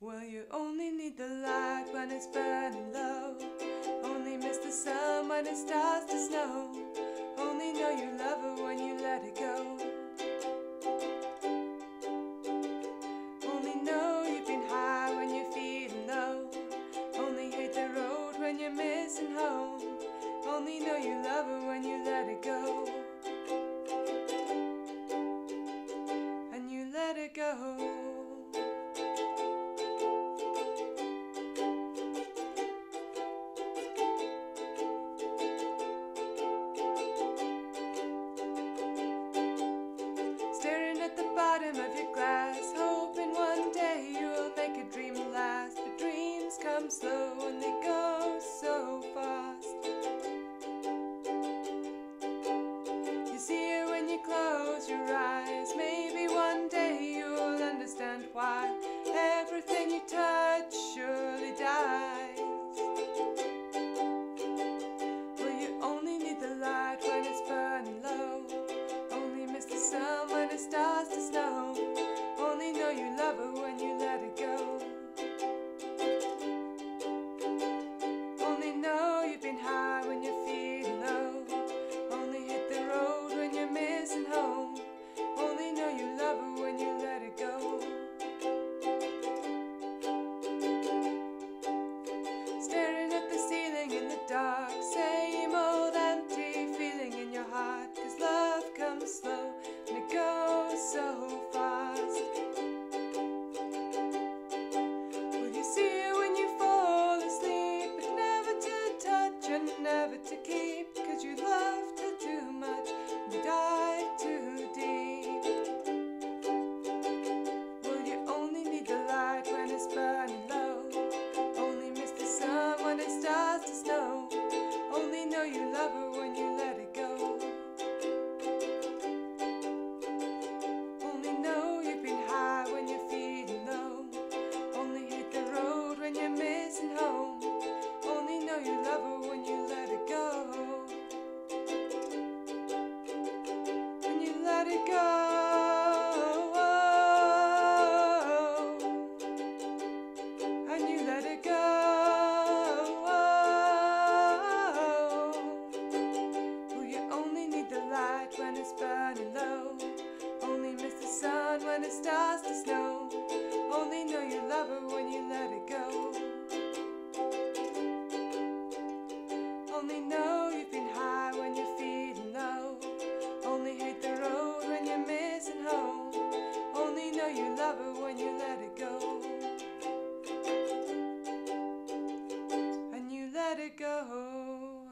Well, you only need the light when it's burning low. Only miss the sun when it starts to snow. Only know you love her when you let it go. Only know you've been high when you're feeling low. Only hate the road when you're missing home. Only know you love her when you let it go. And you let it go. Staring at the bottom of your glass, hoping one day you'll make a dream last. But dreams come slow and they go so fast. You see her when you close your eyes. Maybe one day you'll understand why everything you touch surely dies. Well, you only need the light when it's burning low. Only miss the sun when it starts to snow. Only know you love her when you let it go. Only know you've been high when you're feeling low. Only hit the road when you're missing home. Only know you love her when you let it go. Staring at the ceiling in the dark, same old empty feeling in your heart. 'Cause love comes slow and it goes so fast. Will you see her when you fall asleep, but never to touch and never to keep? 'Cause you loved her too much and you dive too deep. Well, you only need the light when it's burning low. Only miss the sun when it starts to snow. Only know you love her when you let it go. Only know you've been high when you're feeling low. Only hit the road when you're missing home. Only know you love her when you let it go. When you let it go. And you let it go. Well, you only need the light when it's burning low. Only miss the sun when it starts to snow. Only know you love her when you let it go. Only know you've been high when you're feeling low. Only hate the road when you're missing home. Only know you love her when you let it go. And you let it go.